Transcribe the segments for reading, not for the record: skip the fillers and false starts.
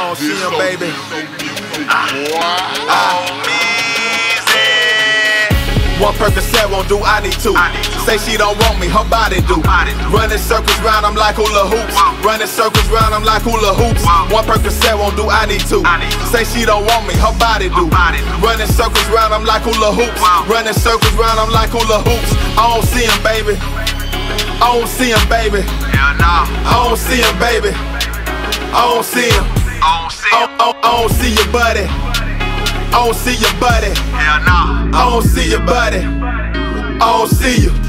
don't see him, baby. One Percocet won't do, I need two. Say she don't want me, her body do. Running circles round, I'm like hula hoops. Running circles round, I'm like hula hoops. One Percocet won't do, I need two. Say she don't want me, her body do. Running circles round, I'm like hula hoops. Running circles round, I'm like hula hoops. I don't see him, baby. I don't see him, baby. I don't see him, baby. I don't see him. I don't see your buddy. I don't see your buddy. I don't see your buddy. I don't see you.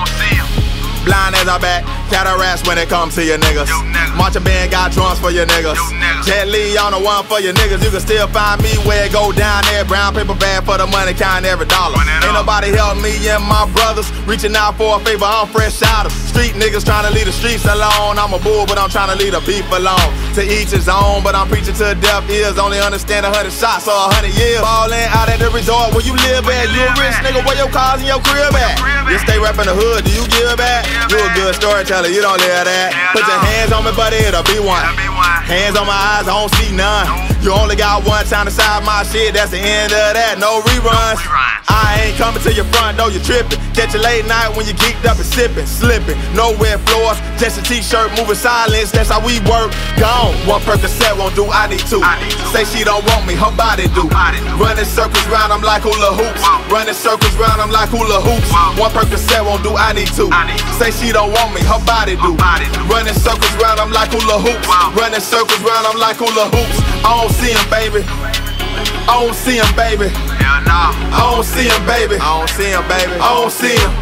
Blind as I back, cataracts when it comes to your niggas. Marching band got drums for your niggas. Jet Li on the one for your niggas. You can still find me where it go down there. Brown paper bag for the money, counting every dollar. Ain't nobody help me and my brothers. Reaching out for a favor, I'm fresh out of street niggas trying to leave the streets alone. I'm a bull, but I'm trying to leave the beef alone. To each his own, but I'm preaching to deaf ears. Only understand 100 shots or 100 years. Ballin' out at the resort where you live at. You a rich nigga, where your cars and your crib at? You stay rapping the hood, do you give back? You a good storyteller, you don't live that. Put your hands on me, buddy, it'll be one. Hands on my eyes, I don't see none. You only got one time to side my shit, that's the end of that, no reruns. I ain't coming to your front door, you tripping. Catch you late night when you geeked up and sipping, slipping. No wet floors, just a t-shirt, moving silence, that's how we work. Gone. One Percocet won't do, I need two. Say she don't want me, her body do. Running circles round, I'm like hula hoops. Running circles round, I'm like hula hoops. One Percocet won't do, I need two. Say she don't want me, her body do. Running circles round, I'm like hula hoops. Running circles round, I'm like hula hoops. I don't see him, baby. I don't see him, baby. I don't see him, baby. I don't see him, baby. I don't see him.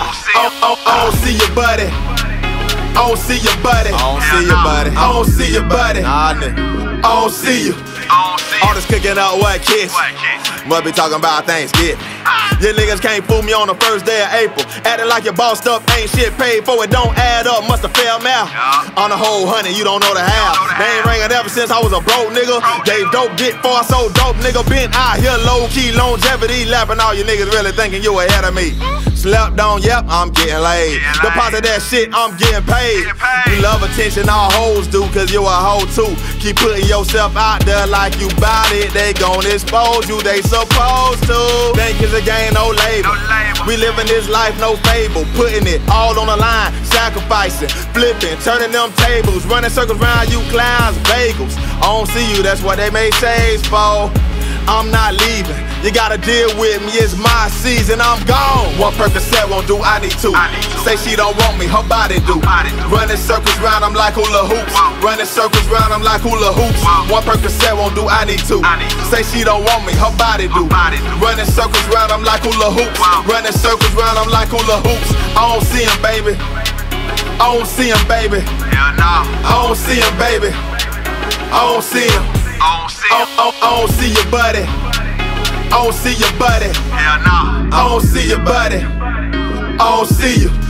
I don't see your buddy. I don't see your buddy. I don't see your buddy. I don't see your buddy. Nah, nigga. I don't see you. All this cooking up, what kiss? Must be talking about Thanksgiving. You niggas can't fool me on the first day of April. Acting like your bossed up, ain't shit paid for it, don't add up, musta fail math. On the whole honey, you don't know the half. They ain't ringing ever since I was a broke nigga. Gave dope, get far, so dope, nigga. Been out here low key, longevity, lapping all you niggas really thinking you ahead of me. Slept on, yep, I'm getting laid. Deposit that shit, I'm getting paid. You love attention, all hoes do, cause you a hoe too. Keep putting yourself out there like you bout it. They gon' expose you, they supposed to. Think it's a game, no label. We living this life, no fable. Putting it all on the line, sacrificing, flipping, turning them tables, running circles around you clowns, bagels. I don't see you, that's what they made shades for. I'm not leaving, you gotta deal with me, it's my season, I'm gone. One Percocet won't do, I need two. Say she don't want me, her body do. Running circles round, I'm like hula hoops. Running circles round, I'm like hula hoops. One Percocet won't do, I need two. Say she don't want me, her body do. Running circles round, I'm like hula hoops. Running circles round, I'm like hula hoops. I don't see him, baby. I don't see him, baby. I don't see him, baby. I don't see him. I don't see your buddy. I don't see your buddy. I don't see your buddy. I don't see you.